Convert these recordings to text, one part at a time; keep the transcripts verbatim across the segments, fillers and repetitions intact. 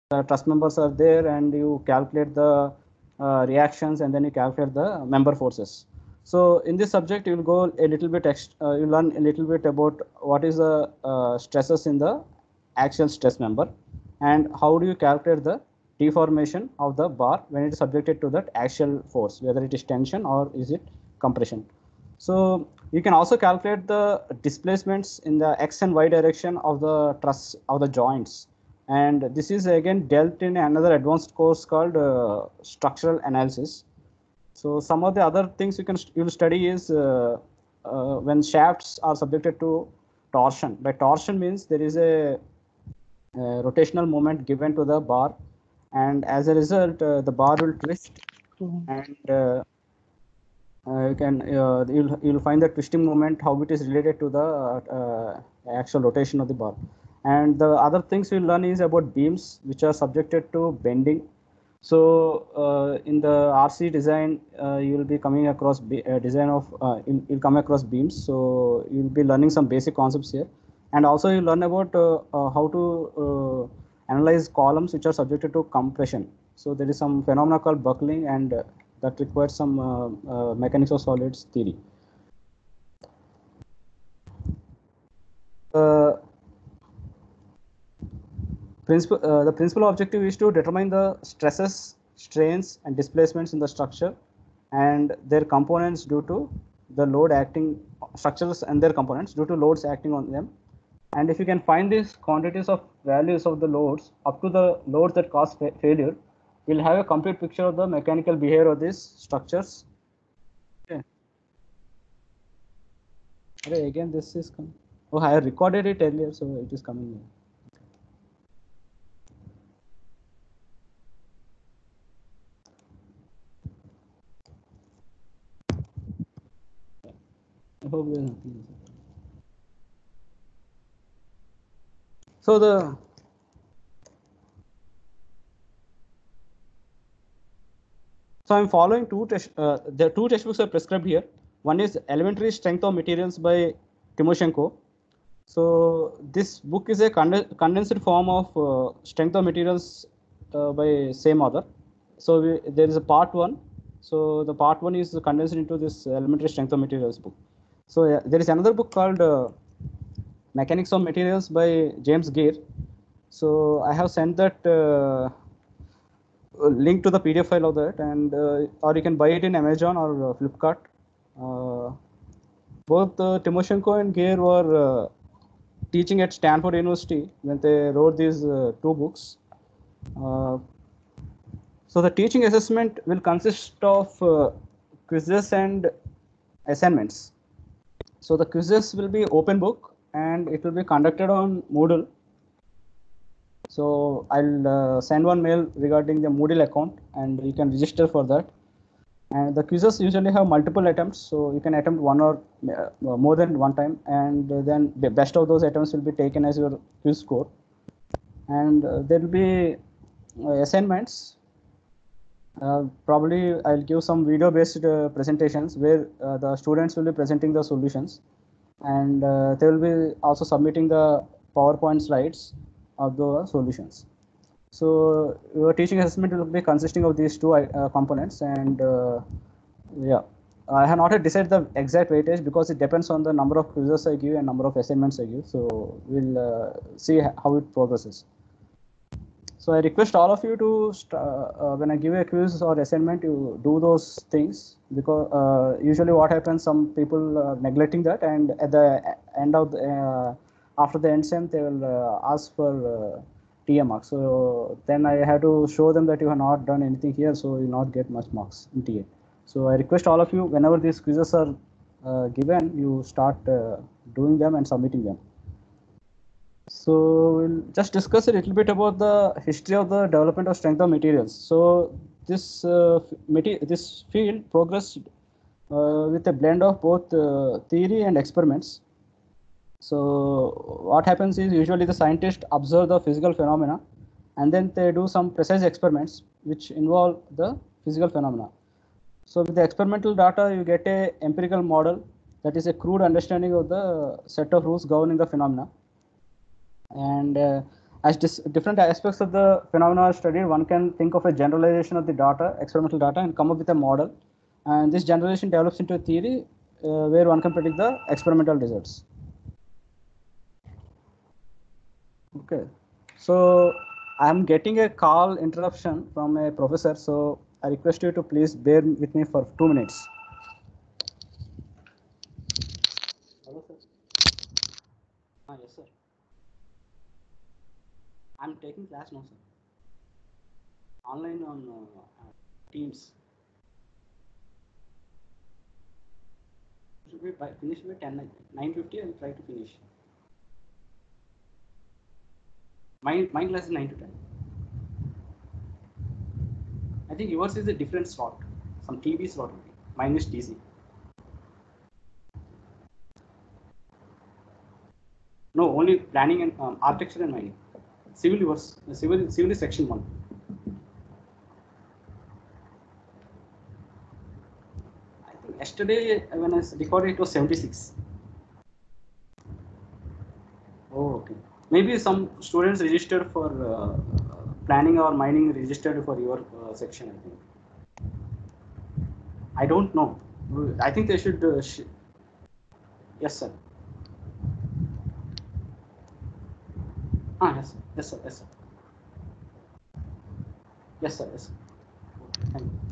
the truss members are there, and you calculate the uh, reactions, and then you calculate the member forces. So in this subject, you will go a little bit ex uh, you learn a little bit about what is the uh, stresses in the axial stress member, and how do you calculate the deformation of the bar when it is subjected to that axial force, whether it is tension or is it compression. So you can also calculate the displacements in the x and y direction of the truss of the joints, and this is again dealt in another advanced course called uh, structural analysis. So some of the other things you can you will study is uh, uh, when shafts are subjected to torsion. By torsion means there is a, a rotational moment given to the bar, and as a result uh, the bar will twist, and uh, uh, you can uh, you'll you'll find the twisting moment, how it is related to the uh, actual rotation of the bar. And the other things we'll learn is about beams which are subjected to bending. So uh, in the R C design, uh, you will be coming across be, uh, design of uh, you'll, you'll come across beams. So you'll be learning some basic concepts here, and also you learn about uh, uh, how to uh, analyze columns which are subjected to compression. So there is some phenomena called buckling, and uh, that requires some uh, uh, mechanics of solids theory. Uh, principal, uh, the principal objective is to determine the stresses, strains, and displacements in the structure and their components due to the load acting structures and their components due to loads acting on them. And if you can find these quantities of values of the loads up to the loads that cause fa failure, we'll have a complete picture of the mechanical behavior of these structures. Okay. Okay, again, this is coming. Oh, I recorded it earlier, so it is coming here. I hope there's nothing. So the so I'm following two test. Uh, the two textbooks are prescribed here. One is Elementary Strength of Materials by Timoshenko. So this book is a cond condensed form of uh, Strength of Materials uh, by same author. So we, there is a part one. So the part one is condensed into this Elementary Strength of Materials book. So uh, there is another book called uh, Mechanics of Materials by James Gear. So I have sent that uh, link to the P D F file of that, and uh, or you can buy it in Amazon or uh, Flipkart. Uh, both uh, Timoshenko and Gear were uh, teaching at Stanford University when they wrote these uh, two books. Uh, so the teaching assessment will consist of uh, quizzes and assignments. So the quizzes will be open book, and it will be conducted on Moodle. So I'll uh, send one mail regarding the Moodle account, and you can register for that. And the quizzes usually have multiple attempts, so you can attempt one or uh, more than one time, and then the best of those attempts will be taken as your quiz score. And uh, there will be uh, assignments. Uh, probably I'll give some video-based uh, presentations where uh, the students will be presenting the solutions, and uh, they will be also submitting the PowerPoint slides of the solutions. So your teaching assessment will be consisting of these two uh, components, and uh, yeah, I have not yet decided the exact weightage because it depends on the number of quizzes I give and number of assignments I give. So we'll uh, see how it progresses. So I request all of you to, uh, uh, when I give a quiz or assignment, you do those things, because uh, usually what happens, some people are neglecting that, and at the end of the, uh, after the end sem, they will uh, ask for uh, T A marks. So then I have to show them that you have not done anything here, so you will not get much marks in T A. So I request all of you, whenever these quizzes are uh, given, you start uh, doing them and submitting them. So we'll just discuss a little bit about the history of the development of strength of materials. So this uh, this field progressed uh, with a blend of both uh, theory and experiments. So what happens is, usually the scientists observe the physical phenomena, and then they do some precise experiments which involve the physical phenomena. So with the experimental data, you get a empirical model that is a crude understanding of the set of rules governing the phenomena. And uh, as dis different aspects of the phenomena are studied, one can think of a generalization of the data, experimental data, and come up with a model. And this generalization develops into a theory uh, where one can predict the experimental results. Okay, so I'm getting a call interruption from a professor, so I request you to please bear with me for two minutes. Hello, sir. Ah, yes, sir. I'm taking class now, sir. Online on uh, Teams. Should be by, finish by ten, nine fifty. I'll try to finish. My my class is nine to ten. I think yours is a different slot, some T V slot only. Mine is T C. No, only planning and um, architecture and mining. Civil yours, civil civil is section one. I think yesterday when I recorded it was seventy-six. Oh, okay. Maybe some students registered for uh, planning or mining registered for your uh, section. I think. I don't know. I think they should. Uh, sh yes, sir. Ah, yes, sir. Yes, sir. Yes, sir. Yes, sir. Yes, sir. Okay, thank you.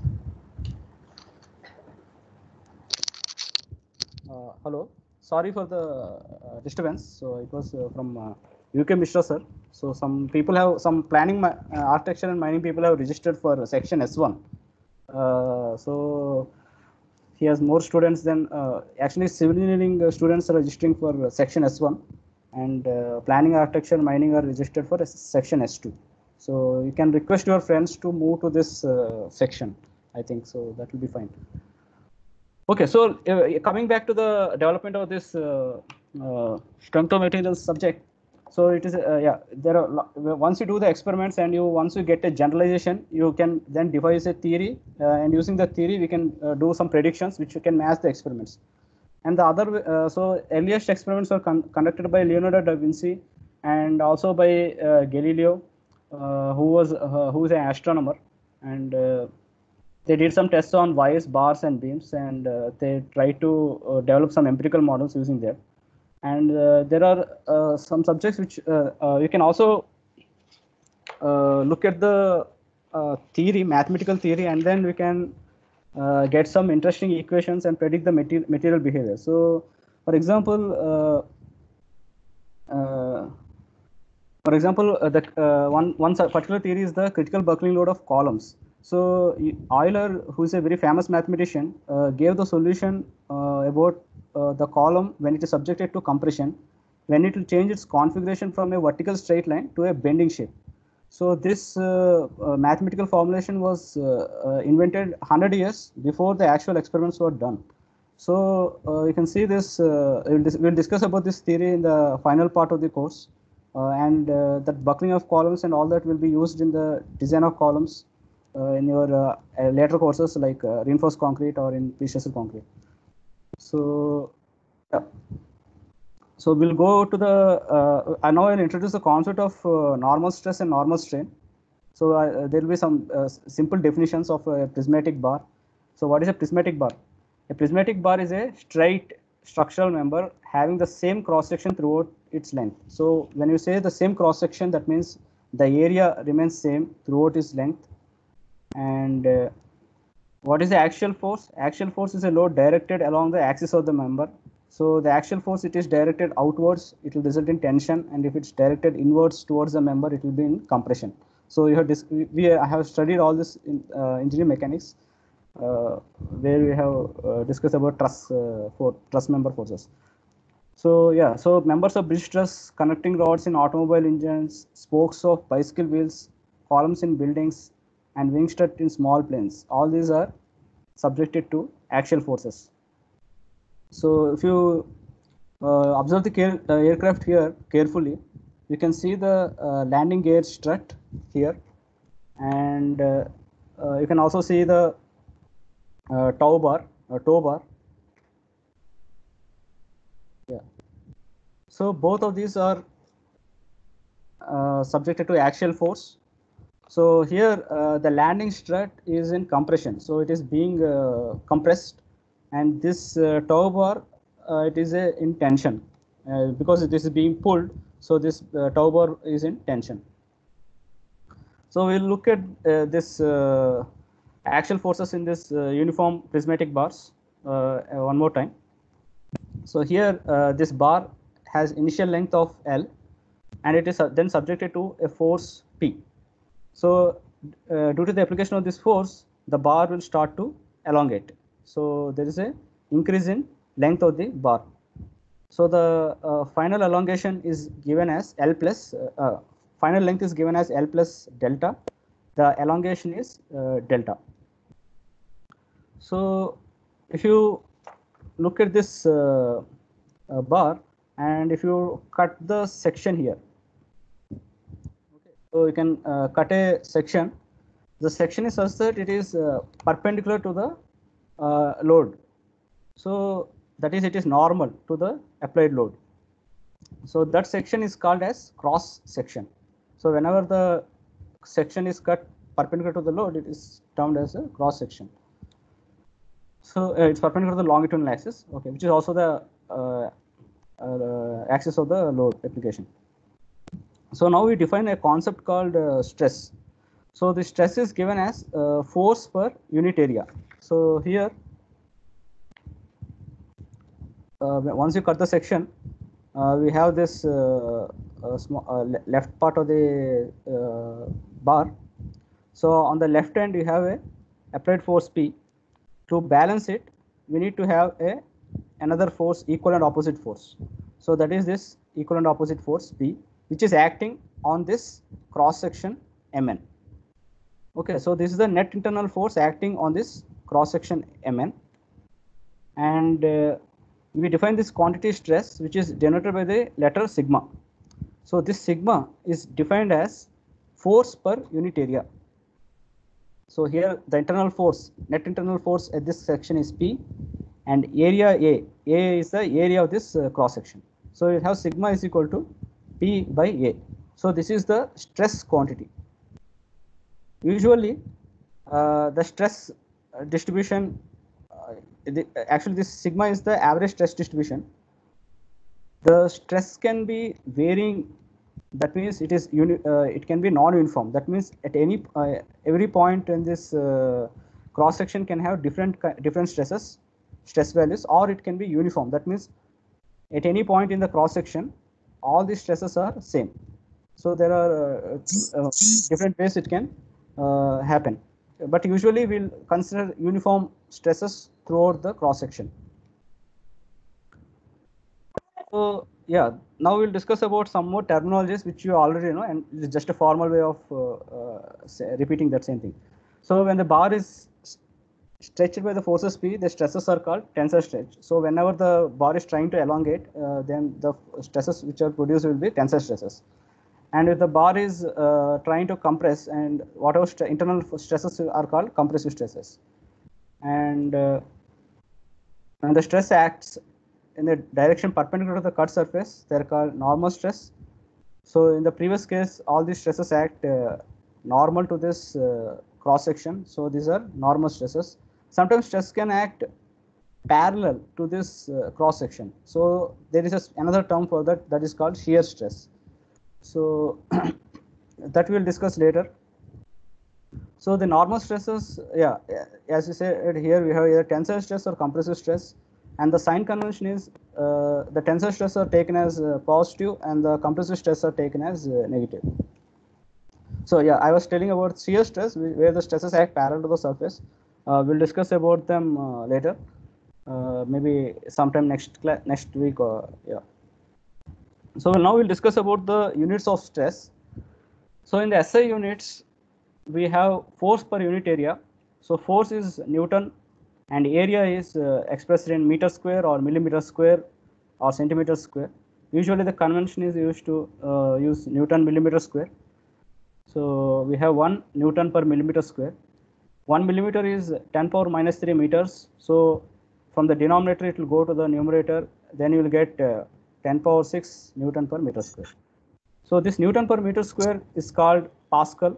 Uh, hello. Sorry for the uh, disturbance. So it was uh, from uh, U K Mishra, sir. So some people have some planning, uh, architecture and mining people have registered for section S one. Uh, so he has more students than uh, actually civil engineering uh, students are registering for uh, section S one, and uh, planning, architecture, mining are registered for section S two. So you can request your friends to move to this uh, section. I think so that will be fine. Okay, so uh, coming back to the development of this uh, uh, strength of materials subject. So it is uh, yeah. There are once you do the experiments and you once you get a generalization, you can then devise a theory, uh, and using the theory we can uh, do some predictions which you can match the experiments. And the other uh, so earliest experiments were con conducted by Leonardo da Vinci and also by uh, Galileo, uh, who was uh, who is an astronomer, and uh, they did some tests on wires, bars, and beams, and uh, they tried to uh, develop some empirical models using that. And uh, there are uh, some subjects which uh, uh, you can also uh, look at the uh, theory, mathematical theory, and then we can uh, get some interesting equations and predict the material, material behavior. So, for example, uh, uh, for example, uh, the uh, one one particular theory is the critical buckling load of columns. So Euler, who is a very famous mathematician, uh, gave the solution uh, about uh, the column when it is subjected to compression, when it will change its configuration from a vertical straight line to a bending shape. So this uh, uh, mathematical formulation was uh, uh, invented one hundred years before the actual experiments were done. So uh, you can see this. Uh, we'll, dis we'll discuss about this theory in the final part of the course, uh, and uh, that buckling of columns and all that will be used in the design of columns uh, in your uh, later courses like uh, reinforced concrete or in pre-stressed concrete. So yeah. So we'll go to the. Uh, I now I'll introduce the concept of uh, normal stress and normal strain. So uh, there will be some uh, simple definitions of a prismatic bar. So what is a prismatic bar? A prismatic bar is a straight structural member having the same cross section throughout its length. So when you say the same cross section, that means the area remains same throughout its length. And uh, what is the axial force? Axial force is a load directed along the axis of the member. So the axial force, it is directed outwards, it will result in tension, and if it's directed inwards towards the member, it will be in compression. So you have we have studied all this in uh, engineering mechanics, uh, where we have uh, discussed about truss uh, for truss member forces. So yeah, so members of bridge truss, connecting rods in automobile engines, spokes of bicycle wheels, columns in buildings, and wing strut in small planes. All these are subjected to axial forces. So if you uh, observe the care, uh, aircraft here carefully, you can see the uh, landing gear strut here, and uh, uh, you can also see the uh, tow bar, uh, tow bar. Yeah. So both of these are uh, subjected to axial force. So here uh, the landing strut is in compression, so it is being uh, compressed, and this uh, tow bar uh, it is a, in tension uh, because this is being pulled. So this uh, tow bar is in tension. So we'll look at uh, this uh, axial forces in this uh, uniform prismatic bars uh, one more time. So here uh, this bar has initial length of L, and it is uh, then subjected to a force P. So uh, due to the application of this force, the bar will start to elongate. So there is a increase in length of the bar. So the uh, final elongation is given as L plus, uh, uh, final length is given as L plus delta. The elongation is uh, delta. So if you look at this uh, uh, bar, and if you cut the section here, okay, so you can uh, cut a section. The section is such that it is uh, perpendicular to the uh, load. So that is, it is normal to the applied load. So that section is called as cross section. So whenever the section is cut perpendicular to the load, it is termed as a cross section. So uh, it's perpendicular to the longitudinal axis, okay, which is also the uh, uh, axis of the load application. So now we define a concept called uh, stress. So the stress is given as uh, force per unit area. So here, uh, once you cut the section, uh, we have this uh, uh, small, uh, le left part of the uh, bar. So on the left hand, you have a applied force P. To balance it, we need to have a another force, equal and opposite force. So that is this equal and opposite force P, which is acting on this cross section M N. Okay, so this is the net internal force acting on this cross section M N, and uh, we define this quantity stress, which is denoted by the letter sigma. So this sigma is defined as force per unit area. So here the internal force, net internal force at this section is P, and area A, A is the area of this uh, cross section. So it has sigma is equal to P by A. So this is the stress quantity. Usually uh, the stress distribution, uh, the, actually this sigma is the average stress distribution. The stress can be varying. That means it is uni, uh, it can be non-uniform. That means at any uh, every point in this uh, cross section can have different different stresses, stress values, or it can be uniform. That means at any point in the cross section, all the stresses are same. So there are uh, uh, different ways it can uh, happen, but usually we'll consider uniform stresses throughout the cross section. So yeah, now we'll discuss about some more terminologies which you already know, and it's just a formal way of uh, uh, say, repeating that same thing. So when the bar is stretched by the forces P, the stresses are called tensor stretch. So whenever the bar is trying to elongate, uh, then the stresses which are produced will be tensor stresses. And if the bar is uh, trying to compress, and whatever st internal stresses are called compressive stresses. And uh, when the stress acts in the direction perpendicular to the cut surface, they are called normal stress. So in the previous case, all these stresses act uh, normal to this uh, cross section. So these are normal stresses. Sometimes stress can act parallel to this uh, cross section. So there is a, another term for that, that is called shear stress. So that we will discuss later. So the normal stresses, yeah, as you said here, we have either tensor stress or compressive stress. And the sign convention is uh, the tensor stress are taken as uh, positive, and the compressive stress are taken as uh, negative. So yeah, I was telling about shear stress, where the stresses act parallel to the surface. Uh, we'll discuss about them uh, later, uh, maybe sometime next next week or yeah. So now we'll discuss about the units of stress. So in the S I units, we have force per unit area. So force is Newton, and area is uh, expressed in meter square or millimeter square or centimeter square. Usually the convention is used to uh, use Newton millimeter square. So we have one Newton per millimeter square. One millimeter is ten power minus three meters. So from the denominator it will go to the numerator. Then you will get uh, ten power six Newton per meter square. So this Newton per meter square is called Pascal.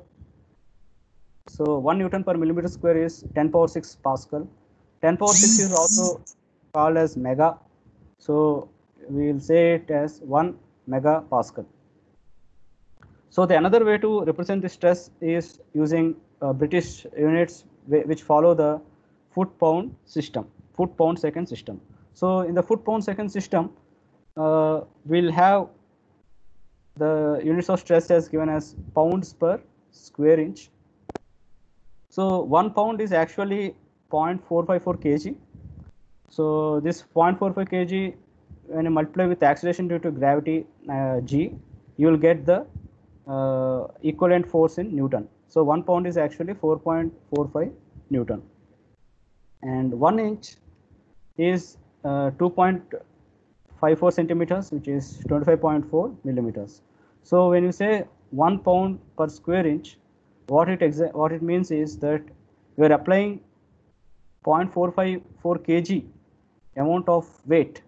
So one Newton per millimeter square is ten power six Pascal. ten power six is also called as mega. So we will say it as one megapascal. So the another way to represent the stress is using uh, British units which follow the foot pound system, foot pound second system. So in the foot pound second system, uh, we'll have the units of stress as given as pounds per square inch. So one pound is actually zero point four five four kilograms. So this zero point four five kilograms, when you multiply with acceleration due to gravity uh, g, you will get the uh, equivalent force in Newton. So one pound is actually four point four five Newton, and one inch is uh, two point five four centimeters, which is twenty-five point four millimeters. So when you say one pound per square inch, what it exa what it means is that you are applying zero point four five four kilograms amount of weight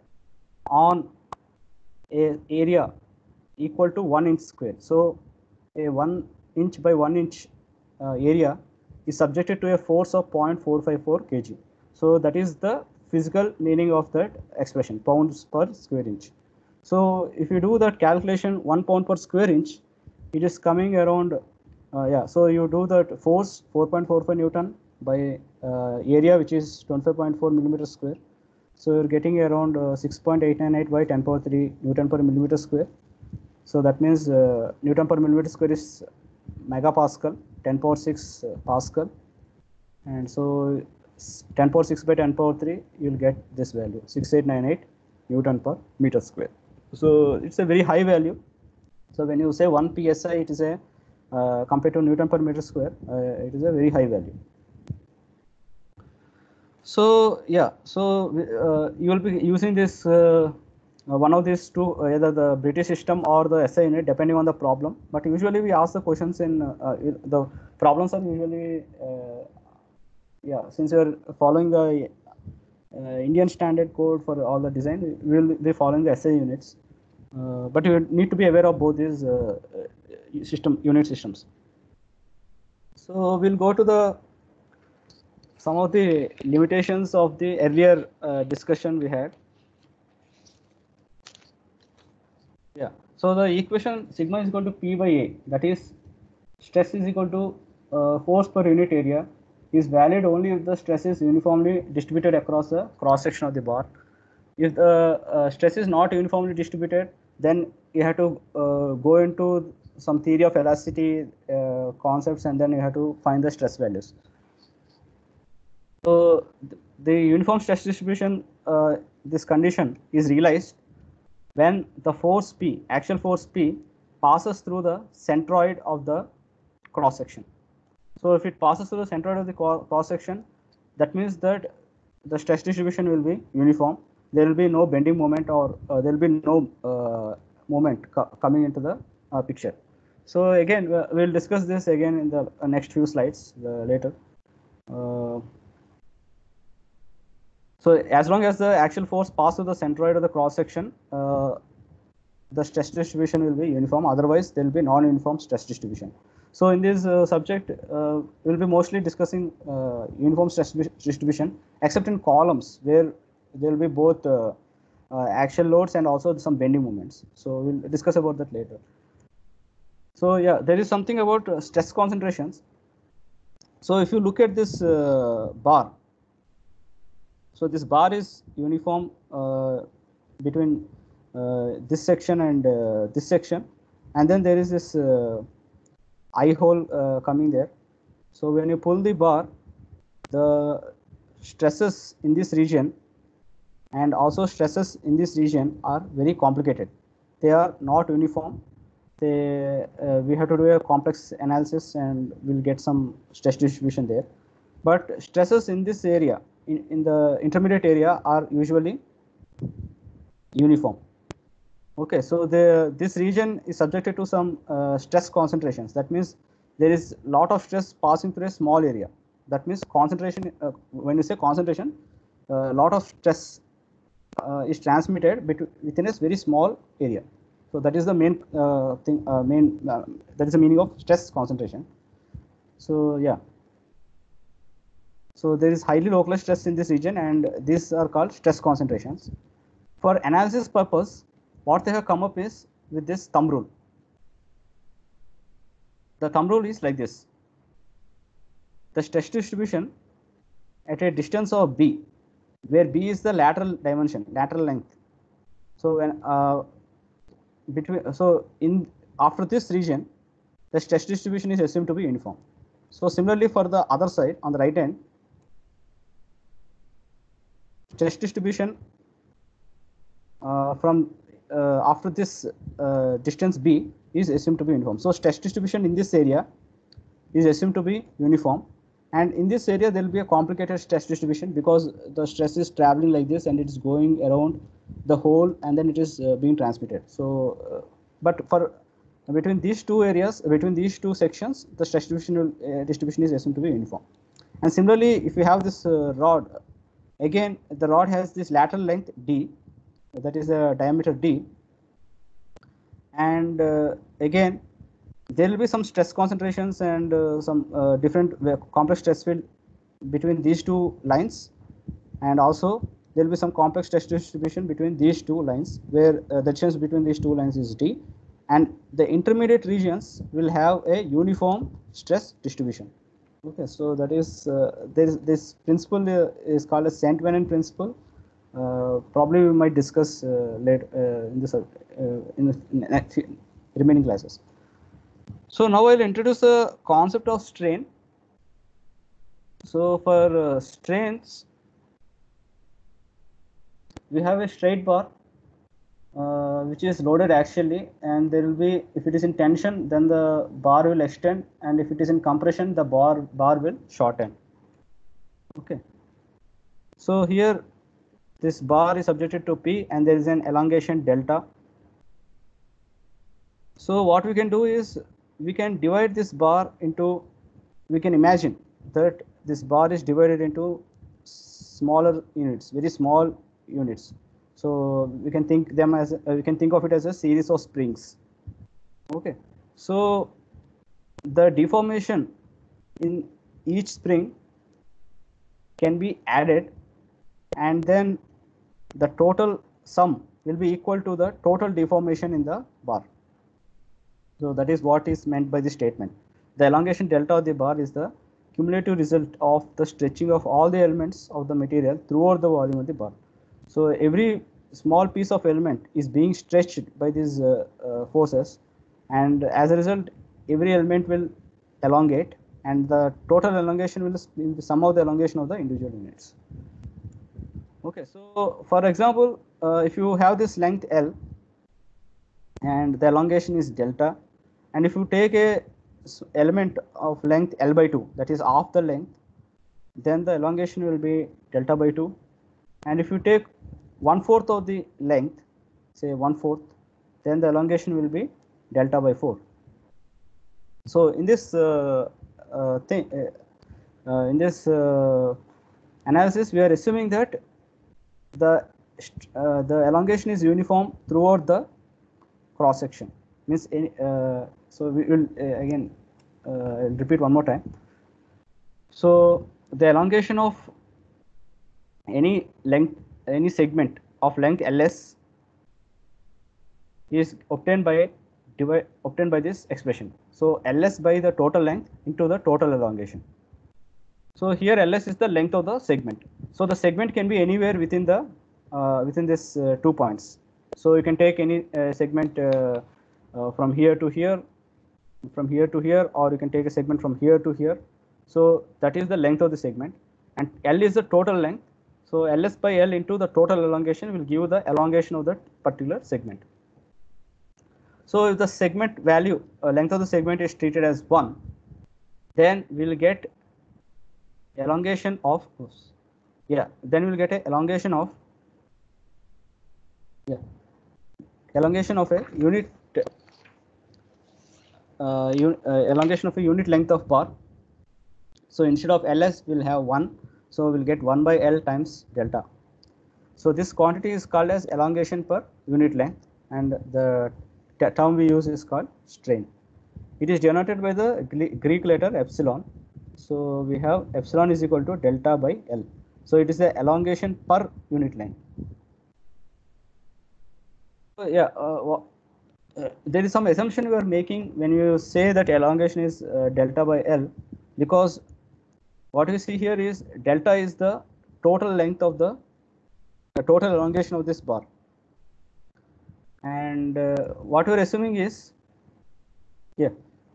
on a area equal to one inch square. So a one inch by one inch uh, area is subjected to a force of zero point four five four kilograms. So that is the physical meaning of that expression, pounds per square inch. So if you do that calculation, one pound per square inch, it is coming around, uh, yeah, so you do that force four point four five Newton by uh, area, which is twenty-five point four millimeters square. So you're getting around uh, six point eight nine eight by ten power three Newton per millimeter square. So that means uh, Newton per millimeter square is megapascal, ten power six uh, Pascal. And so ten power six by ten power three, you'll get this value, six eight nine eight Newton per meter square. So it's a very high value. So when you say one P S I, it is a, uh, compared to Newton per meter square, uh, it is a very high value. So yeah, so uh, you will be using this, uh, one of these two, uh, either the British system or the S I unit, depending on the problem. But usually we ask the questions in, uh, the problems are usually, uh, yeah, since you are following the uh, Indian standard code for all the design, we will be following the S I units. Uh, but you need to be aware of both these uh, system unit systems. So we'll go to the some of the limitations of the earlier uh, discussion we had. Yeah. So the equation sigma is equal to P by A, that is stress is equal to uh, force per unit area, is valid only if the stress is uniformly distributed across the cross section of the bar. If the uh, stress is not uniformly distributed, then you have to uh, go into some theory of elasticity uh, concepts, and then you have to find the stress values. So the uniform stress distribution, uh, this condition is realized when the force P, actual force P, passes through the centroid of the cross section. So if it passes through the centroid of the cross section, that means that the stress distribution will be uniform. There will be no bending moment, or uh, there will be no uh, moment co coming into the uh, picture. So again, we'll discuss this again in the uh, next few slides uh, later. Uh, so as long as the actual force passes through the centroid of the cross section, uh, the stress distribution will be uniform. Otherwise, there will be non-uniform stress distribution. So in this uh, subject, uh, we'll be mostly discussing uh, uniform stress distribution, except in columns where there will be both uh, uh, axial loads and also some bending moments. So we'll discuss about that later. So yeah, there is something about uh, stress concentrations. So if you look at this uh, bar, so this bar is uniform uh, between uh, this section and uh, this section, and then there is this uh, eye hole uh, coming there. So when you pull the bar, the stresses in this region and also stresses in this region are very complicated. They are not uniform. They, uh, we have to do a complex analysis, and we'll get some stress distribution there. But stresses in this area, in, in the intermediate area, are usually uniform. Okay, so the this region is subjected to some uh, stress concentrations. That means there is a lot of stress passing through a small area. That means concentration, uh, when you say concentration, a uh, lot of stress uh, is transmitted within a very small area. So that is the main uh, thing. Uh, main uh, that is the meaning of stress concentration. So yeah. So there is highly localized stress in this region, and these are called stress concentrations. For analysis purpose, what they have come up is with this thumb rule. The thumb rule is like this. The stress distribution at a distance of b, where b is the lateral dimension, lateral length. So when uh, between so in after this region, the stress distribution is assumed to be uniform. So similarly for the other side on the right hand, stress distribution uh, from uh, after this uh, distance b is assumed to be uniform. So stress distribution in this area is assumed to be uniform, and in this area there will be a complicated stress distribution because the stress is traveling like this and it is going around the hole and then it is uh, being transmitted. So uh, but for uh, between these two areas, between these two sections, the stress distribution, uh, distribution is assumed to be uniform. And similarly, if you have this uh, rod, again the rod has this lateral length d, that is a diameter d, and uh, again there will be some stress concentrations and uh, some uh, different uh, complex stress field between these two lines, and also there will be some complex stress distribution between these two lines where uh, the distance between these two lines is d, and the intermediate regions will have a uniform stress distribution. Okay, so that is uh, there is this principle uh, is called as Saint Venant principle. Uh, probably we might discuss uh, later uh, in this uh, in the next remaining classes. So now I'll introduce the concept of strain. So for uh, strains, we have a straight bar uh, which is loaded axially, and there will be, if it is in tension, then the bar will extend, and if it is in compression, the bar bar will shorten. Okay. So here this bar is subjected to P, and there is an elongation delta. So what we can do is we can divide this bar into, we can imagine that this bar is divided into smaller units, very small units. So we can think them as uh, we can think of it as a series of springs. Okay. So the deformation in each spring can be added, and then the total sum will be equal to the total deformation in the bar. So that is what is meant by the statement. The elongation delta of the bar is the cumulative result of the stretching of all the elements of the material throughout the volume of the bar. So every small piece of element is being stretched by these uh, uh, forces, and as a result every element will elongate, and the total elongation will be the sum of the elongation of the individual units. Okay, so for example, uh, if you have this length L and the elongation is delta, and if you take a element of length L by two, that is half the length, then the elongation will be delta by two. And if you take one fourth of the length, say one fourth, then the elongation will be delta by four. So in this uh, uh, thing, uh, uh, in this uh, analysis, we are assuming that the uh, the elongation is uniform throughout the cross section. Means any, uh, so we will uh, again uh, I'll repeat one more time. So the elongation of any length, any segment of length L S is obtained by divide obtained by this expression. So L S by the total length into the total elongation. So here L S is the length of the segment. So the segment can be anywhere within the uh, within this uh, two points. So you can take any uh, segment uh, uh, from here to here, from here to here, or you can take a segment from here to here. So that is the length of the segment, and L is the total length. So L S by L into the total elongation will give you the elongation of that particular segment. So if the segment value, uh, length of the segment is treated as one, then we will get elongation of, yeah, then we will get a elongation of, yeah, elongation of a unit, uh, un, uh, elongation of a unit length of bar. So instead of L S, we'll have one. So we'll get one by L times delta. So this quantity is called as elongation per unit length, and the term we use is called strain. It is denoted by the Greek letter epsilon. So we have epsilon is equal to delta by L. So it is the elongation per unit length. So yeah, uh, uh, there is some assumption we are making when you say that elongation is uh, delta by L, because what we see here is delta is the total length of the, the total elongation of this bar. And uh, what we are assuming is, yeah,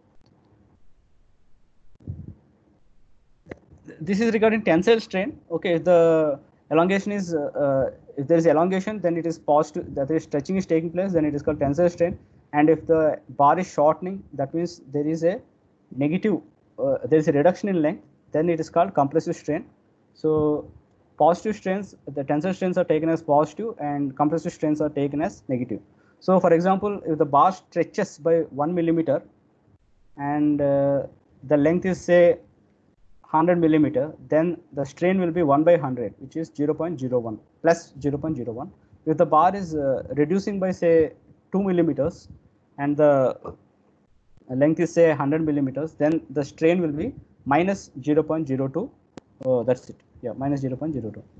this is regarding tensile strain. Okay, if the elongation is, uh, if there is elongation, then it is positive, that is stretching is taking place, then it is called tensile strain. And if the bar is shortening, that means there is a negative, uh, there is a reduction in length, then it is called compressive strain. So positive strains, the tensile strains are taken as positive and compressive strains are taken as negative. So for example, if the bar stretches by one millimeter and uh, the length is say one hundred millimeter, then the strain will be one by one hundred, which is zero point zero one plus zero point zero one. If the bar is uh, reducing by say two millimeters and the length is say one hundred millimeters, then the strain will be minus zero point zero two. Oh, that's it. Yeah, minus zero point zero two.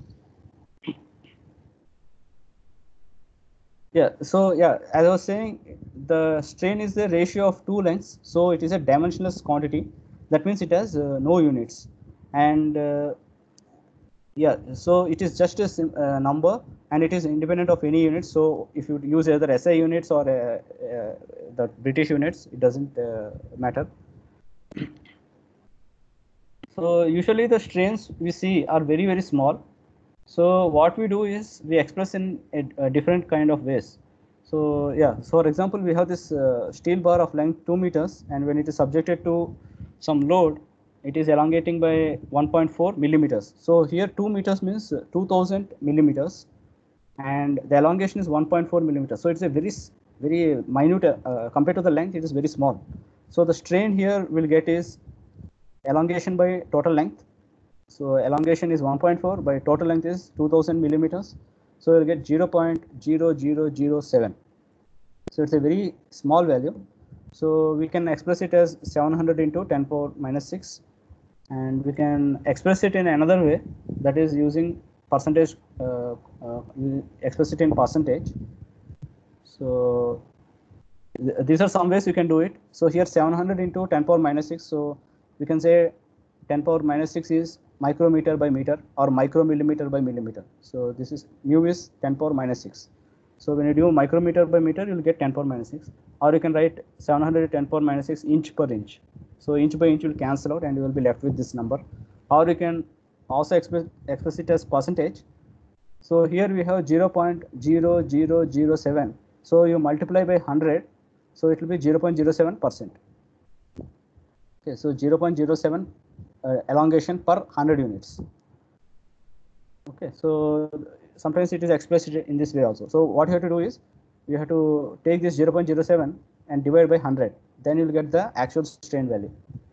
Yeah, so yeah, as I was saying, the strain is the ratio of two lengths. So it is a dimensionless quantity. That means it has uh, no units. And uh, yeah, so it is just a uh, number and it is independent of any unit. So if you use either S I units or uh, uh, the British units, it doesn't uh, matter. So usually the strains we see are very, very small. So what we do is we express in a, a different kind of ways. So yeah, so for example, we have this uh, steel bar of length two meters, and when it is subjected to some load, it is elongating by one point four millimeters. So here two meters means two thousand millimeters, and the elongation is one point four millimeters. So it's a very, very minute uh, compared to the length. It is very small. So the strain here will get is elongation by total length. So elongation is one point four by total length is two thousand millimeters. So you'll get zero point zero zero zero seven. So it's a very small value. So we can express it as seven hundred into ten power minus six. And we can express it in another way, that is using percentage, uh, uh, express it in percentage. So th these are some ways you can do it. So here seven hundred into ten power minus six. So we can say ten power minus six is micrometer by meter or micromillimeter by millimeter. So this is mu is ten power minus six. So when you do micrometer by meter, you'll get ten power minus six. Or you can write seven hundred ten power minus six inch per inch. So inch by inch will cancel out and you will be left with this number. Or you can also express, express it as percentage. So here we have zero point zero zero zero seven. So you multiply by one hundred. So it will be zero point zero seven percent. Okay, so zero point zero seven uh, elongation per one hundred units. Okay, so sometimes it is expressed in this way also. So what you have to do is you have to take this zero point zero seven and divide by one hundred. Then you will get the actual strain value.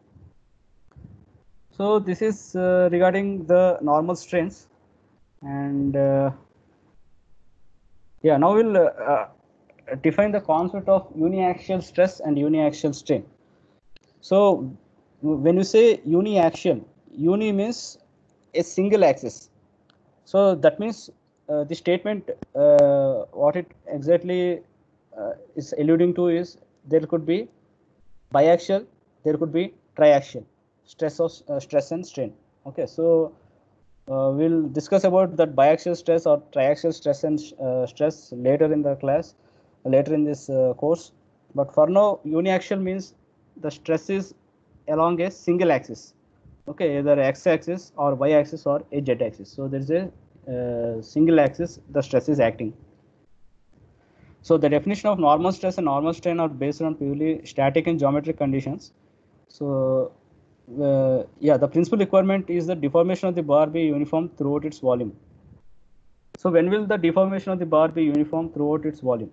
So this is uh, regarding the normal strains. And uh, yeah, now we'll uh, uh, define the concept of uniaxial stress and uniaxial strain. So when you say uniaxial, uni means a single axis. So that means uh, the statement, uh, what it exactly uh, is alluding to is there could be biaxial, there could be triaxial stress of uh, stress and strain. Okay, so uh, we'll discuss about that biaxial stress or triaxial stress and uh, stress later in the class, later in this uh, course. But for now, uniaxial means the stress is along a single axis. Okay, either x-axis or y-axis or a z-axis. So there is a uh, single axis the stress is acting. So the definition of normal stress and normal strain are based on purely static and geometric conditions. So uh, yeah, the principal requirement is the deformation of the bar be uniform throughout its volume. So when will the deformation of the bar be uniform throughout its volume?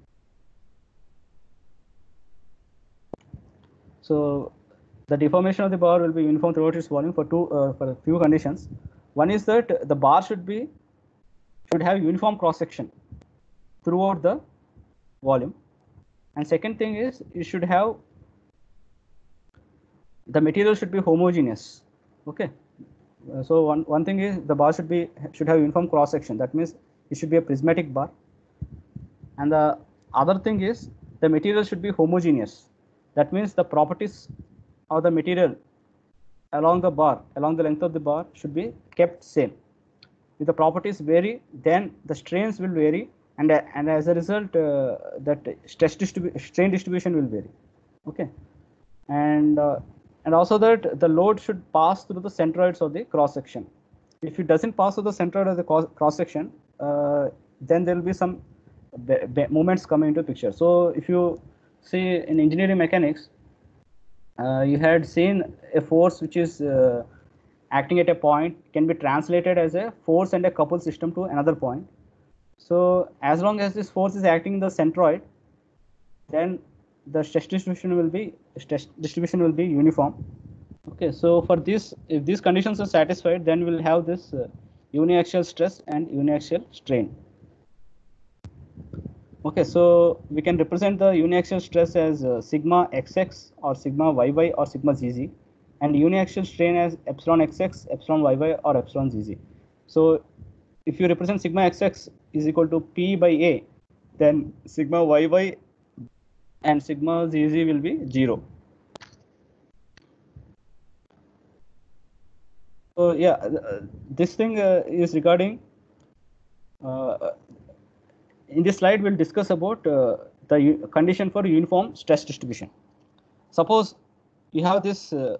So the deformation of the bar will be uniform throughout its volume for two uh, for a few conditions. One is that the bar should be should have uniform cross section throughout the volume. And second thing is you should have the material should be homogeneous. Okay. Uh, so one one thing is the bar should be should have uniform cross section. That means it should be a prismatic bar. And the other thing is the material should be homogeneous. That means the properties of the material along the bar, along the length of the bar should be kept same. If the properties vary, then the strains will vary, and, uh, and as a result, uh, that stress distribu strain distribution will vary. Okay, and uh, and also that the load should pass through the centroids of the cross section. If it doesn't pass through the centroid of the cross section, uh, then there will be some movements coming into picture. So if you see in engineering mechanics, uh, you had seen a force which is uh, acting at a point can be translated as a force and a couple system to another point. So as long as this force is acting in the centroid, then the stress distribution will be stress distribution will be uniform. Okay, so for this, if these conditions are satisfied, then we'll have this uh, uniaxial stress and uniaxial strain. Okay, so we can represent the uniaxial stress as uh, sigma xx or sigma yy or sigma zz, and uniaxial strain as epsilon xx, epsilon yy or epsilon zz. So if you represent sigma xx is equal to P by A, then sigma yy and sigma zz will be zero. So yeah, uh, this thing uh, is regarding, uh, in this slide we'll discuss about uh, the condition for uniform stress distribution. Suppose you have this uh,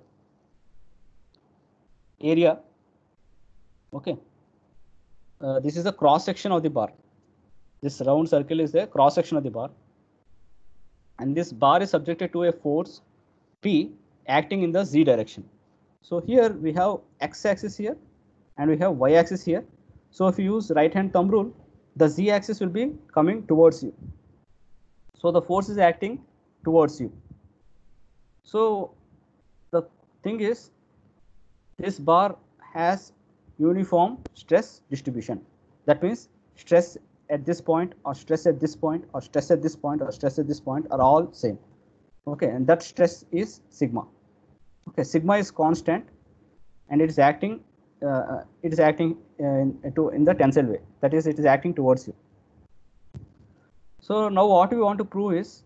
area, okay, uh, this is the cross section of the bar. This round circle is the cross section of the bar, and this bar is subjected to a force P acting in the z direction. So here we have x-axis here and we have y-axis here. So if you use right hand thumb rule, the z-axis will be coming towards you. So the force is acting towards you. So the thing is, this bar has uniform stress distribution. That means stress at this point or stress at this point or stress at this point or stress at this point are all same. Okay, and that stress is sigma. Okay, sigma is constant and it is acting uh, it is acting in, to, in the tensile way. That is, it is acting towards you. So now what we want to prove is,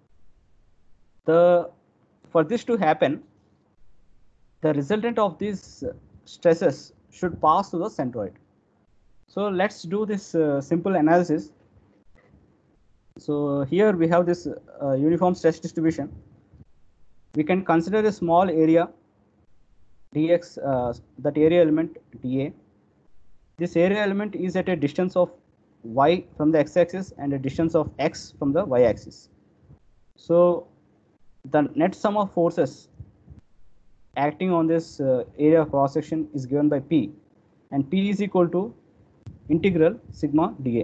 the for this to happen, the resultant of these stresses should pass to the centroid. So let's do this uh, simple analysis. So here we have this uh, uniform stress distribution. We can consider a small area dx, uh, that area element dA. This area element is at a distance of y from the x-axis and a distance of x from the y-axis. So the net sum of forces acting on this uh, area of cross section is given by P, and P is equal to integral sigma dA.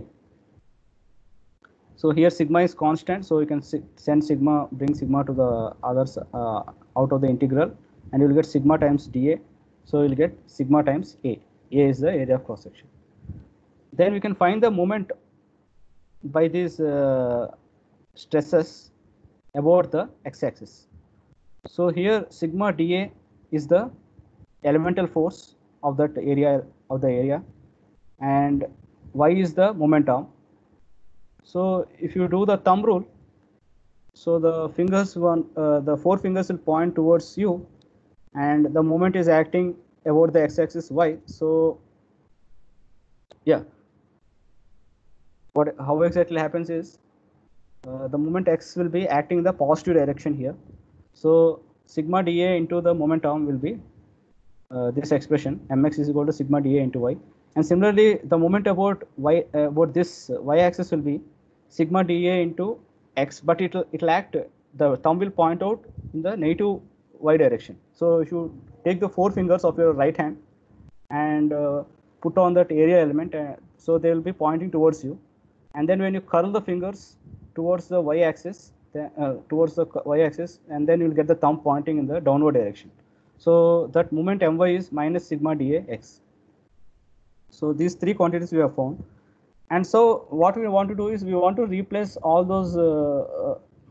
So here sigma is constant, so you can send sigma, bring sigma to the others uh, out of the integral, and you will get sigma times dA. So you will get sigma times A. A is the area of cross section. Then we can find the moment by these uh, stresses about the x-axis. So here sigma dA is the elemental force of that area of the area, and y is the momentum. So if you do the thumb rule, so the fingers one uh, the four fingers will point towards you, and the moment is acting about the x-axis y. So yeah, what how exactly happens is uh, the moment x will be acting in the positive direction here. So sigma dA into the momentum will be uh, this expression, mx is equal to sigma dA into y. And similarly, the moment about y uh, about this y-axis will be sigma dA into x, but it will it will act, the thumb will point out in the negative y direction. So if you take the four fingers of your right hand and uh, put on that area element, uh, so they will be pointing towards you. And then when you curl the fingers towards the y-axis, uh, towards the y-axis, and then you will get the thumb pointing in the downward direction. So that moment my is minus sigma dA x. So these three quantities we have found. And so what we want to do is we want to replace all those uh, uh,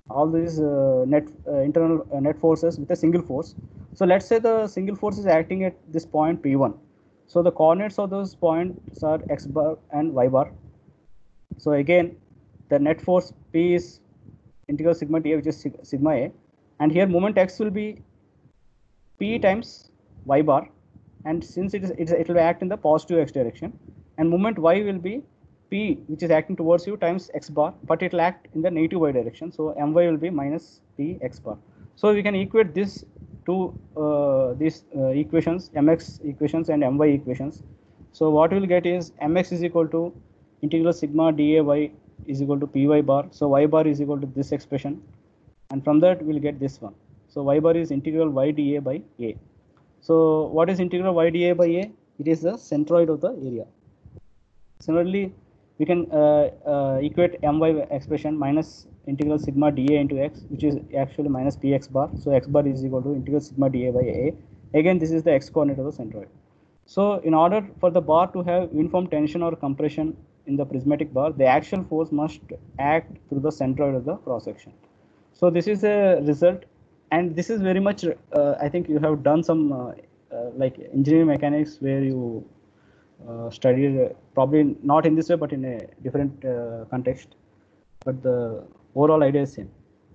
all these uh, net uh, internal uh, net forces with a single force. So let's say the single force is acting at this point P one. So the coordinates of those points are x bar and y bar. So again, the net force P is integral sigma dA, which is sigma A, and here moment x will be P times y bar, and since it is it will act in the positive x direction, and moment y will be P, which is acting towards you, times x bar, but it will act in the negative y direction, so my will be minus P x bar. So we can equate this to uh, these uh, equations, mx equations and my equations. So what we will get is mx is equal to integral sigma dAy is equal to Py bar. So y bar is equal to this expression, and from that we'll get this one. So y bar is integral y dA by A. So what is integral y dA by A? It is the centroid of the area. Similarly, we can uh, uh, equate my expression minus integral sigma dA into x, which is actually minus px bar. So x bar is equal to integral sigma dA by A. Again, this is the x coordinate of the centroid. So in order for the bar to have uniform tension or compression in the prismatic bar, the axial force must act through the centroid of the cross section. So this is a result, and this is very much, uh, I think you have done some uh, uh, like engineering mechanics where you uh, studied, uh, probably not in this way, but in a different uh, context, but the overall idea is same.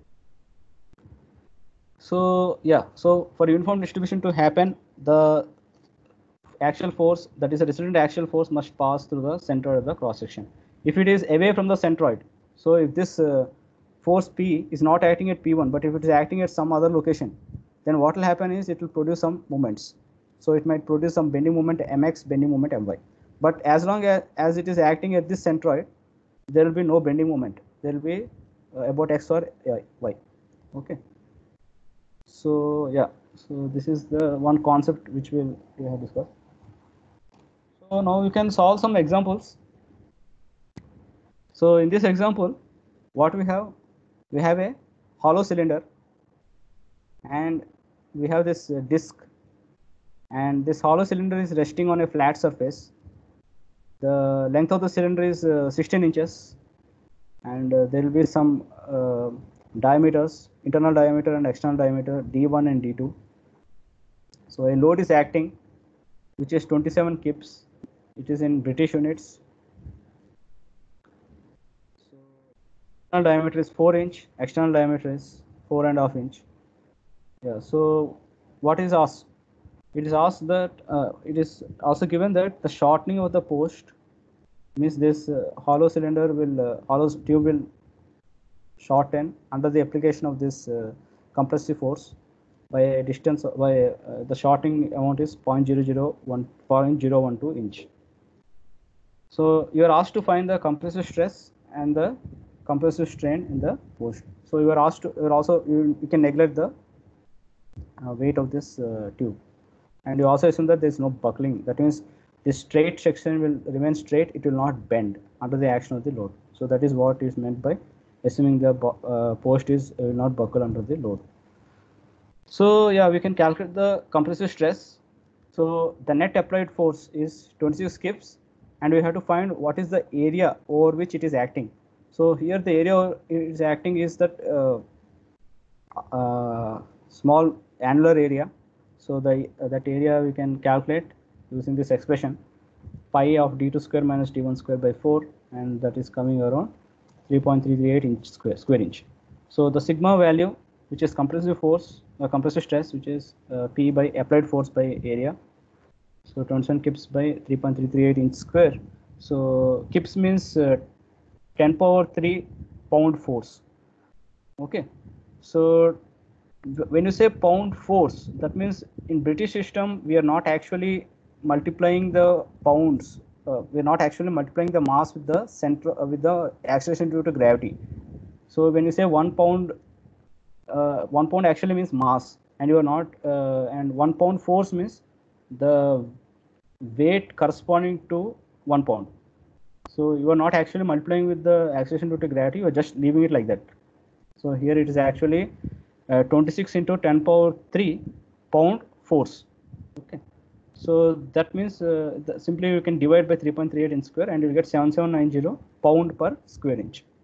So yeah, so for uniform distribution to happen, the axial force, that is a resultant axial force, must pass through the centroid of the cross section. If it is away from the centroid, so if this uh, force P is not acting at P one, but if it is acting at some other location, then what will happen is it will produce some moments. So it might produce some bending moment mx, bending moment my. But as long as, as it is acting at this centroid, there will be no bending moment. There will be uh, about x or y. Okay. So yeah, so this is the one concept which we'll, we have discussed. So now you can solve some examples. So in this example, what we have, we have a hollow cylinder, and we have this uh, disc, and this hollow cylinder is resting on a flat surface. The length of the cylinder is uh, sixteen inches, and uh, there will be some uh, diameters, internal diameter and external diameter D one and D two. So a load is acting, which is twenty-seven kips. It is in British units. So internal diameter is four inch, external diameter is four and a half inch. Yeah. So what is asked? It is asked that uh, it is also given that the shortening of the post means this uh, hollow cylinder will uh, hollow tube will shorten under the application of this uh, compressive force by a distance by uh, the shortening amount is zero point zero zero one zero point zero one two inch. So you are asked to find the compressive stress and the compressive strain in the post. So you are asked to, you are also you, you can neglect the uh, weight of this uh, tube, and you also assume that there is no buckling. That means this straight section will remain straight; it will not bend under the action of the load. So that is what is meant by assuming the uh, post is uh, will not buckle under the load. So yeah, we can calculate the compressive stress. So the net applied force is twenty-six kips, and we have to find what is the area over which it is acting. So here the area it is acting is that uh, uh, small annular area. So the uh, that area we can calculate using this expression, pi of d two square minus d one square by four, and that is coming around three point three three eight inch square square inch. So the sigma value, which is compressive force, uh, compressive stress, which is uh, P by applied force by area. So twenty-seven kips by three point three three eight inch square. So kips means uh, ten power three pound force. Okay. So when you say pound force, that means in British system we are not actually multiplying the pounds. Uh, we are not actually multiplying the mass with the center uh, with the acceleration due to gravity. So when you say one pound, uh, one pound actually means mass, and you are not, uh, and one pound force means the weight corresponding to one pound. So you are not actually multiplying with the acceleration due to gravity, you are just leaving it like that. So here it is actually uh, twenty-six into ten power three pound force. Okay. So that means uh, the, simply you can divide by three point three eight inch square and you will get seven seven nine zero pound per square inch.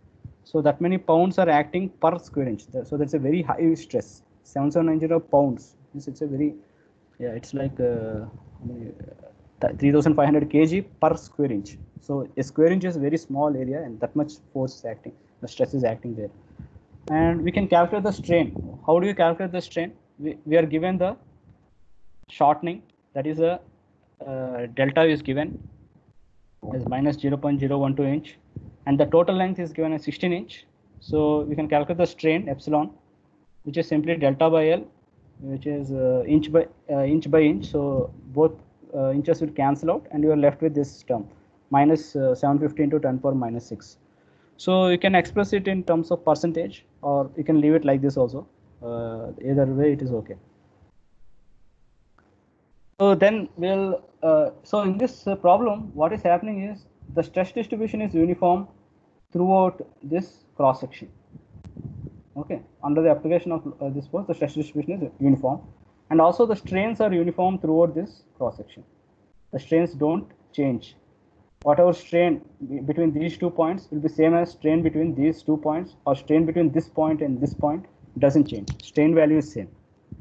So that many pounds are acting per square inch. So that's a very high stress. seven thousand seven hundred ninety pounds. It's, it's a very, yeah, it's like uh, three thousand five hundred kg per square inch. So a square inch is a very small area, and that much force is acting. The stress is acting there. And we can calculate the strain. How do you calculate the strain? We, we are given the shortening, that is a uh, delta is given as minus zero point zero one two inch, and the total length is given as sixteen inch. So we can calculate the strain epsilon, which is simply delta by L, which is uh, inch by uh, inch by inch. So both uh, inches will cancel out, and you are left with this term minus uh, seven hundred fifty into ten power minus six. So you can express it in terms of percentage, or you can leave it like this also. Uh, either way, it is okay. So then we'll, uh, so in this uh, problem, what is happening is the stress distribution is uniform throughout this cross section. Okay, under the application of uh, this force, the stress distribution is uniform, and also the strains are uniform throughout this cross section. The strains don't change. Whatever strain between these two points will be same as strain between these two points, or strain between this point and this point doesn't change. Strain value is same.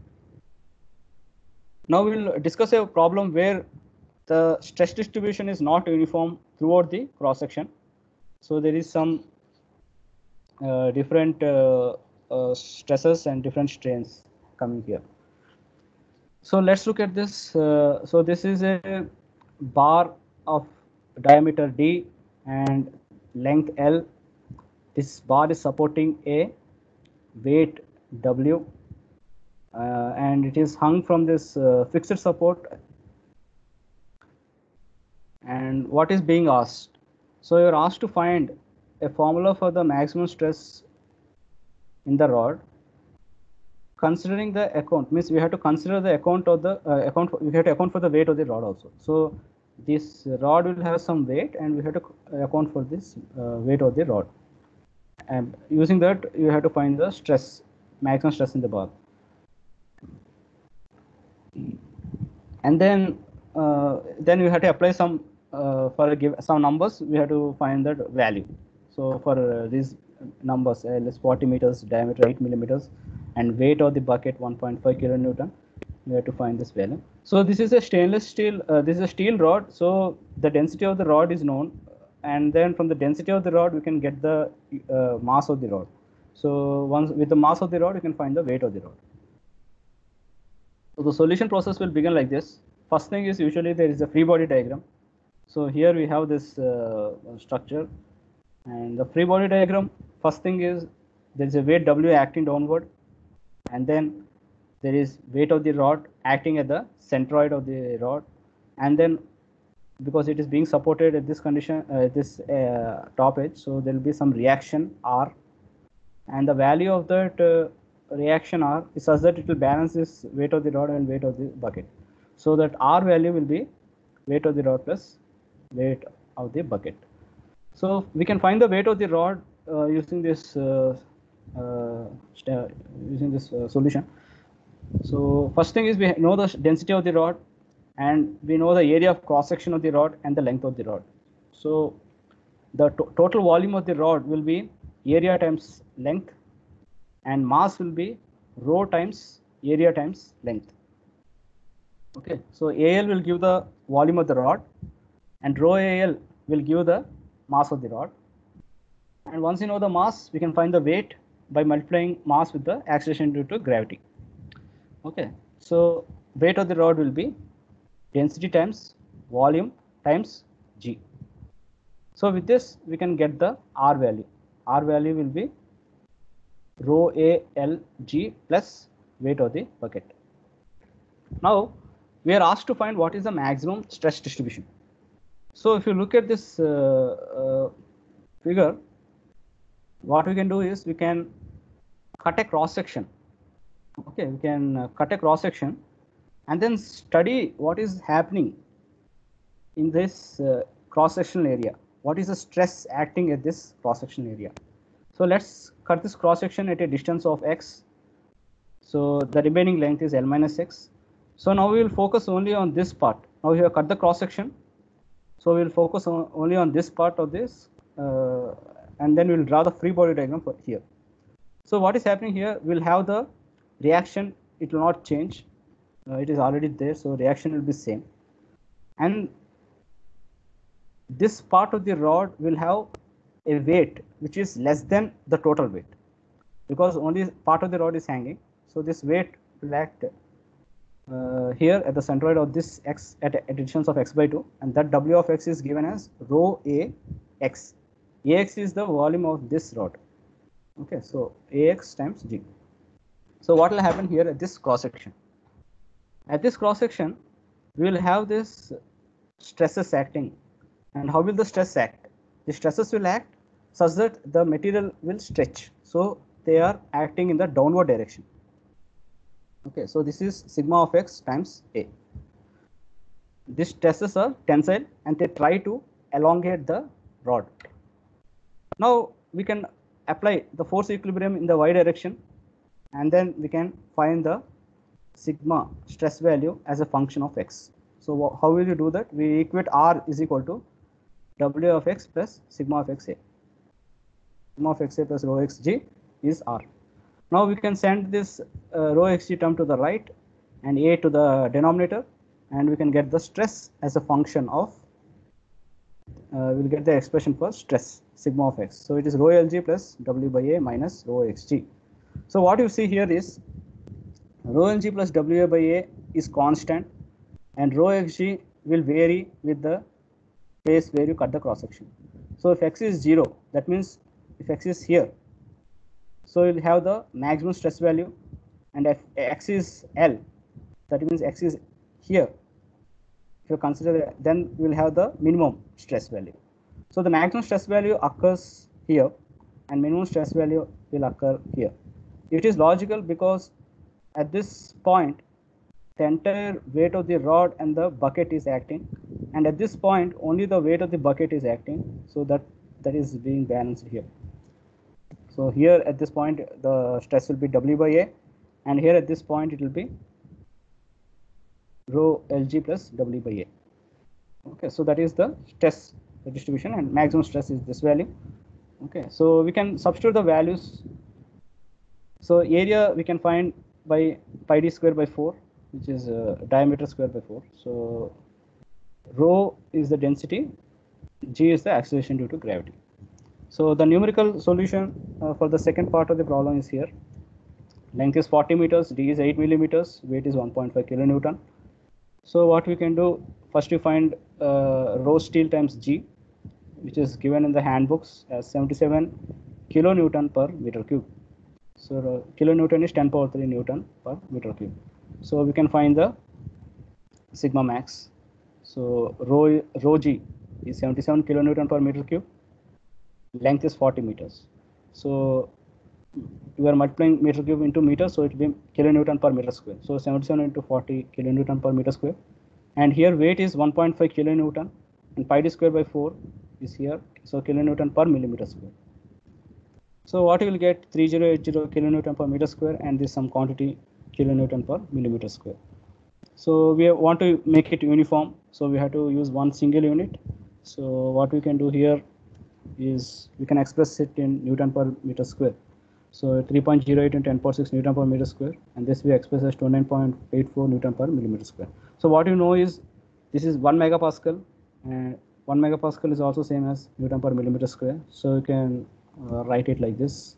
Now we will discuss a problem where the stress distribution is not uniform throughout the cross section. So there is some uh, different uh, uh, stresses and different strains coming here. So let's look at this. Uh, so this is a bar of diameter D and length L. This bar is supporting a weight W. Uh, and it is hung from this uh, fixed support. And what is being asked? So you are asked to find a formula for the maximum stress in the rod, considering the account. Means we have to consider the account of the uh, account. For, we have to account for the weight of the rod also. So this rod will have some weight, and we have to account for this uh, weight of the rod. And using that, you have to find the stress, maximum stress in the bar. And then uh, then you have to apply some uh, for a give some numbers. We have to find that value. So for uh, these numbers, L is forty meters, diameter eight millimeters, and weight of the bucket one point five kilonewton. We have to find this value. So this is a stainless steel. Uh, this is a steel rod. So the density of the rod is known, and then from the density of the rod, we can get the uh, mass of the rod. So once with the mass of the rod, you can find the weight of the rod. So the solution process will begin like this. First thing is usually there is a free body diagram. So here we have this uh, structure, and the free body diagram, first thing is there is a weight W acting downward, and then there is weight of the rod acting at the centroid of the rod, and then because it is being supported at this condition, uh, this uh, top edge, so there will be some reaction R, and the value of that uh, reaction R is such that it will balance this weight of the rod and weight of the bucket. So that R value will be weight of the rod plus weight of the bucket. So we can find the weight of the rod uh, using this uh, uh, using this uh, solution. So first thing is we know the density of the rod, and we know the area of cross section of the rod and the length of the rod. So the to total volume of the rod will be area times length, and mass will be rho times area times length. Okay, so A L will give the volume of the rod, and rho A L will give the mass of the rod. And once you know the mass, we can find the weight by multiplying mass with the acceleration due to gravity. Okay, so weight of the rod will be density times volume times G. So with this, we can get the R value. R value will be rho A L G plus weight of the bucket. Now we are asked to find what is the maximum stress distribution. So if you look at this uh, uh, figure, what we can do is we can cut a cross section. Okay, we can uh, cut a cross section and then study what is happening in this uh, cross sectional area. What is the stress acting at this cross sectional area? So let's cut this cross section at a distance of x. So the remaining length is L minus x. So now we will focus only on this part. Now we have cut the cross section. So we will focus on, only on this part of this, uh, and then we'll draw the free body diagram for here. So what is happening here, we'll have the reaction, it will not change, uh, it is already there, so reaction will be same, and this part of the rod will have a weight which is less than the total weight, because only part of the rod is hanging, so this weight will act uh, here at the centroid of this x at a distance of x by two, and that W of x is given as rho A x. Ax is the volume of this rod. Okay, so Ax times G. So what will happen here at this cross section? At this cross section, we will have this stresses acting. And how will the stress act? The stresses will act such that the material will stretch. So they are acting in the downward direction. Okay, so this is sigma of x times A. These stresses are tensile and they try to elongate the rod. Now we can apply the force equilibrium in the y direction, and then we can find the sigma stress value as a function of x. So how will you do that? We equate R is equal to W of x plus sigma of xa. Sigma of xa plus rho xg is R. Now we can send this uh, rho xg term to the right and A to the denominator, and we can get the stress as a function of, uh, we'll get the expression for stress sigma of x. So it is rho Lg plus W by A minus rho xg. So what you see here is rho Lg plus W by A is constant, and rho xg will vary with the place where you cut the cross section. So if x is zero, that means if x is here, so you'll have the maximum stress value, and if x is L, that means x is here. If you consider that, then we will have the minimum stress value. So the maximum stress value occurs here, and minimum stress value will occur here. It is logical because at this point, the entire weight of the rod and the bucket is acting, and at this point only the weight of the bucket is acting, so that that is being balanced here. So here at this point the stress will be W by A, and here at this point it will be rho Lg plus W by A. Okay, so that is the stress the distribution, and maximum stress is this value. Okay, so we can substitute the values. So area we can find by pi d square by four, which is uh, diameter square by four. So rho is the density, g is the acceleration due to gravity. So the numerical solution uh, for the second part of the problem is here. Length is forty meters, d is eight millimeters, weight is one point five kilonewton. So what we can do, first we find uh, rho steel times g, which is given in the handbooks as seventy-seven kilonewton per meter cube. So uh, kilonewton is ten power three newton per meter cube. So we can find the sigma max. So rho, rho g is seventy-seven kilonewton per meter cube. Length is forty meters. So we are multiplying meter cube into meters, so it will be kilonewton per meter square. So seventy-seven into forty kilonewton per meter square. And here weight is one point five kilonewton, and pi d square by four is here. So kilonewton per millimeter square. So what you will get, three thousand eighty kilonewton per meter square, and this some quantity kilonewton per millimeter square. So we want to make it uniform, so we have to use one single unit. So what we can do here is we can express it in Newton per meter square. So three point zero eight into ten power six Newton per meter square, and this we express as twenty-nine point eight four Newton per millimeter square. So what you know is this is one megapascal, and one megapascal is also same as Newton per millimeter square. So you can uh, write it like this,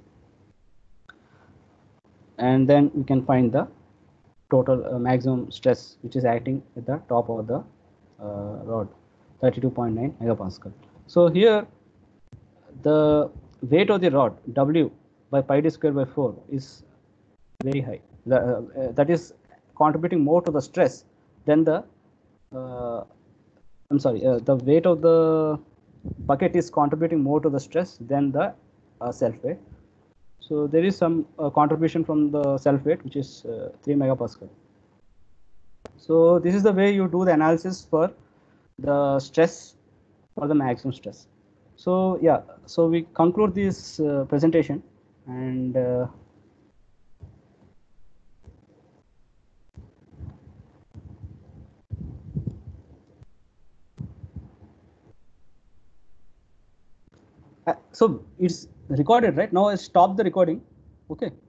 and then we can find the total uh, maximum stress which is acting at the top of the uh, rod, thirty-two point nine megapascal. So here the weight of the rod W by pi d square by four is very high. The, uh, that is contributing more to the stress than the uh, I'm sorry uh, the weight of the bucket is contributing more to the stress than the uh, self weight. So there is some uh, contribution from the self weight, which is uh, three megapascal. So this is the way you do the analysis for the stress for the maximum stress. So yeah, so we conclude this uh, presentation, and uh, So it's recorded, right? Now I stop the recording. Okay.